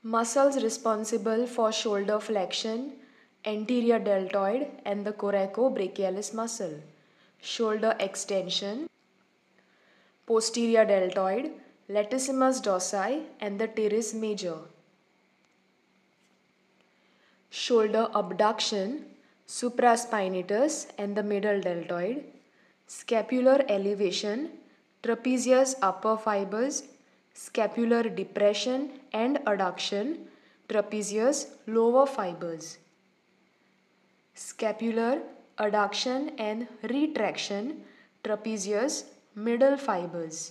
Muscles responsible for shoulder flexion, anterior deltoid and the coracobrachialis muscle. Shoulder extension, posterior deltoid, latissimus dorsi and the teres major. Shoulder abduction, supraspinatus and the middle deltoid. Scapular elevation, trapezius upper fibers, scapular depression and adduction, trapezius lower fibers. Scapular adduction and retraction, trapezius middle fibers.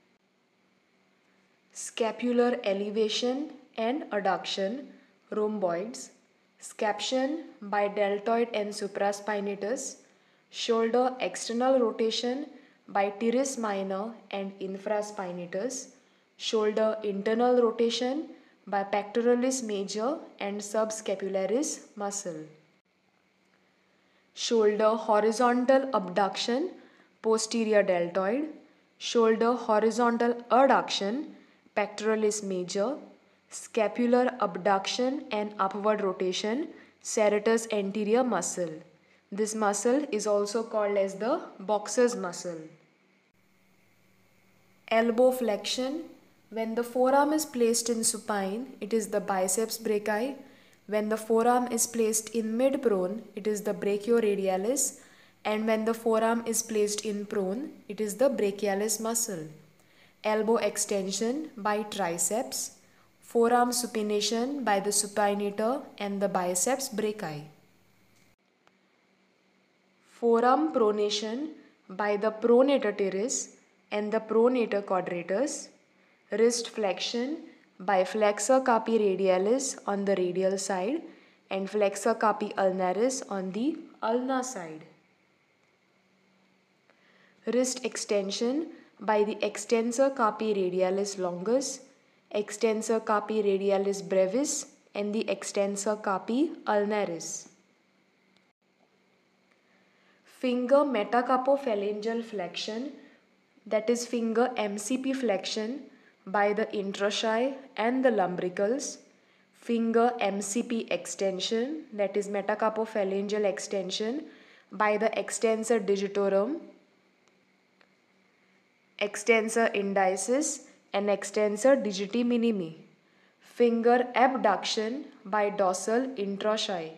Scapular elevation and adduction, rhomboids. Scaption by deltoid and supraspinatus. Shoulder external rotation by teres minor and infraspinatus. Shoulder internal rotation by pectoralis major and subscapularis muscle. Shoulder horizontal abduction, posterior deltoid. Shoulder horizontal adduction, pectoralis major. Scapular abduction and upward rotation, serratus anterior muscle. This muscle is also called as the boxer's muscle. Elbow flexion. When the forearm is placed in supine, it is the biceps brachii. When the forearm is placed in mid-prone, it is the brachioradialis. And when the forearm is placed in prone, it is the brachialis muscle. Elbow extension by triceps. Forearm supination by the supinator and the biceps brachii. Forearm pronation by the pronator teres and the pronator quadratus. Wrist flexion by flexor carpi radialis on the radial side and flexor carpi ulnaris on the ulnar side. Wrist extension by the extensor carpi radialis longus, extensor carpi radialis brevis and the extensor carpi ulnaris. Finger metacarpophalangeal flexion, that is finger MCP flexion by the interossei and the lumbricals. Finger MCP extension, that is metacarpophalangeal extension by the extensor digitorum, extensor indicis and extensor digiti minimi. Finger abduction by dorsal interossei.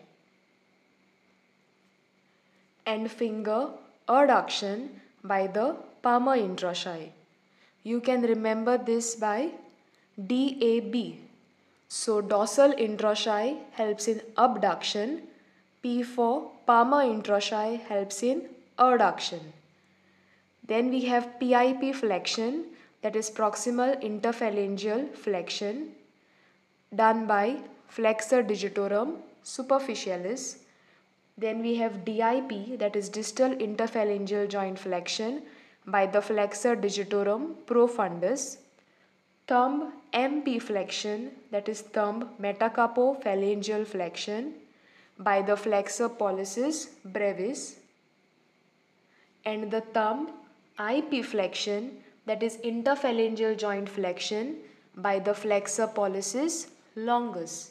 And finger adduction by the palmar interossei. You can remember this by DAB. So dorsal interossei helps in abduction. P for palmar interossei helps in adduction. Then we have PIP flexion, that is proximal interphalangeal flexion, done by flexor digitorum superficialis. Then we have DIP, that is distal interphalangeal joint flexion by the flexor digitorum profundus. Thumb MP flexion, that is thumb metacarpophalangeal flexion by the flexor pollicis brevis. And the thumb IP flexion, that is interphalangeal joint flexion by the flexor pollicis longus.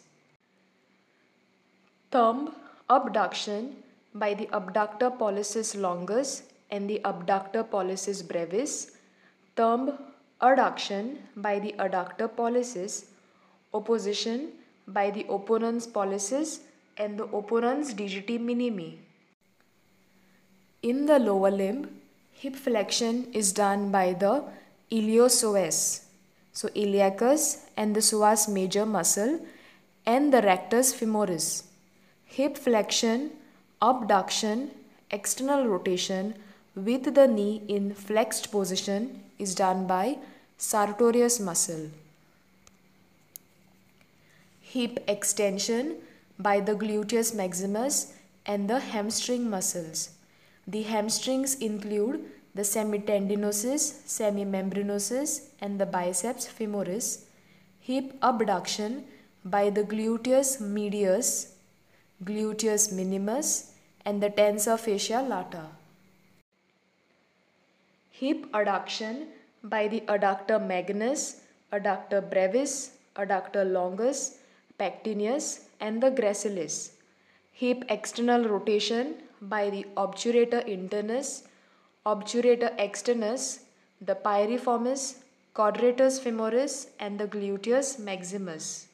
Thumb abduction by the abductor pollicis longus and the abductor pollicis brevis. Thumb adduction by the adductor pollicis. Opposition by the opponens pollicis and the opponens digiti minimi. In the lower limb, hip flexion is done by the iliopsoas, so iliacus and the psoas major muscle and the rectus femoris. Hip flexion, abduction, external rotation with the knee in flexed position is done by sartorius muscle. Hip extension by the gluteus maximus and the hamstring muscles. The hamstrings include the semitendinosus, semimembranosus and the biceps femoris. Hip abduction by the gluteus medius, gluteus minimus and the tensor fascia lata. Hip adduction by the adductor magnus, adductor brevis, adductor longus, pectineus, and the gracilis. Hip external rotation by the obturator internus, obturator externus, the piriformis, quadratus femoris, and the gluteus maximus.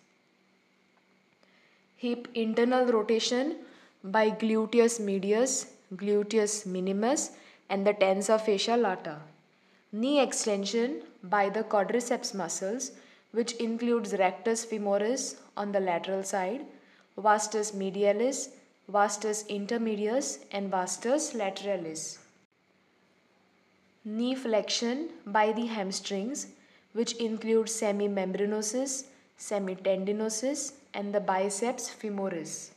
Hip internal rotation by gluteus medius, gluteus minimus, and the tensor fascia lata. Knee extension by the quadriceps muscles, which includes rectus femoris on the lateral side, vastus medialis, vastus intermedius, and vastus lateralis. Knee flexion by the hamstrings, which includes semimembranosus, semitendinosus, and the biceps femoris.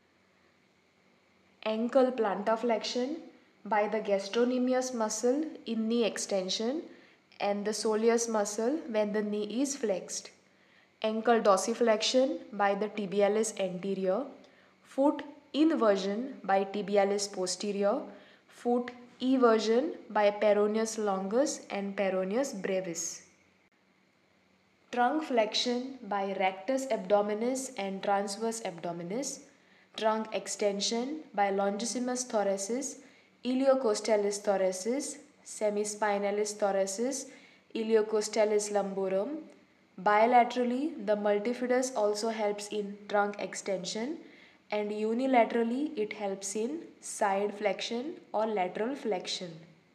Ankle plantarflexion by the gastrocnemius muscle in knee extension and the soleus muscle when the knee is flexed. Ankle dorsiflexion by the tibialis anterior. Foot inversion by tibialis posterior. Foot eversion by peroneus longus and peroneus brevis. Trunk flexion by rectus abdominis and transverse abdominis. Trunk extension by longissimus thoracis, iliocostalis thoracis, semispinalis thoracis, iliocostalis lumborum. Bilaterally, the multifidus also helps in trunk extension, and unilaterally it helps in side flexion or lateral flexion.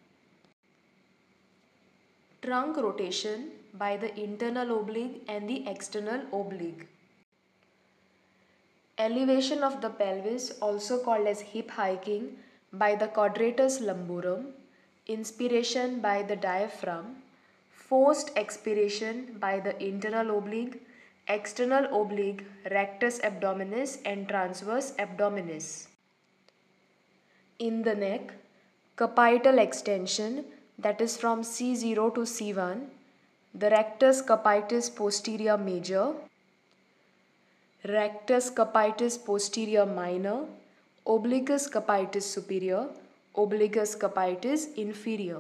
Trunk rotation by the internal oblique and the external oblique. Elevation of the pelvis, also called as hip hiking, by the quadratus lumborum, inspiration by the diaphragm, forced expiration by the internal oblique, external oblique, rectus abdominis, and transverse abdominis. In the neck, capital extension, that is from C0 to C1, the rectus capitis posterior major, rectus capitis posterior minor, obliquus capitis superior, obliquus capitis inferior.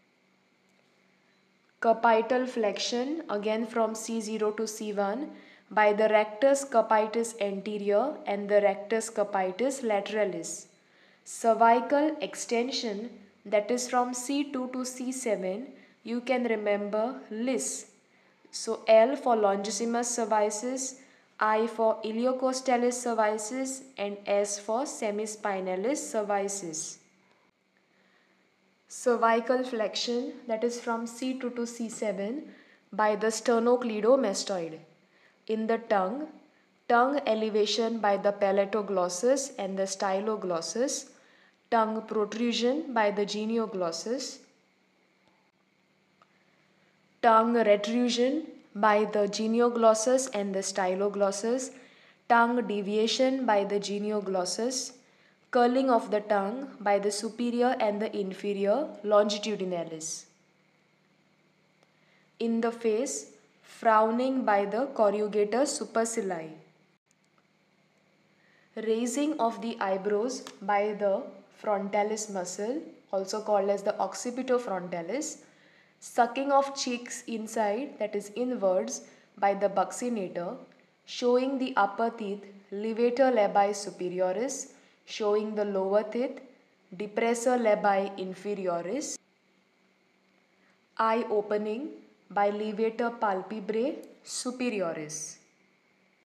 Capital flexion again from C0 to C1 by the rectus capitis anterior and the rectus capitis lateralis. Cervical extension, that is from C2 to C7, you can remember LIS. So L for longissimus cervicis, I for iliocostalis cervicis, and S for semispinalis cervicis. Cervical flexion, that is from C2 to C7 by the sternocleidomastoid. In the tongue, tongue elevation by the palatoglossus and the styloglossus, tongue protrusion by the genioglossus, tongue retrusion by the genioglossus and the styloglossus, tongue deviation by the genioglossus, curling of the tongue by the superior and the inferior longitudinalis. In the face, frowning by the corrugator supercilii. Raising of the eyebrows by the frontalis muscle, also called as the occipitofrontalis. Sucking of cheeks inside, that is inwards, by the buccinator. Showing the upper teeth, levator labii superioris. Showing the lower teeth, depressor labii inferioris. Eye opening by levator palpebrae superioris.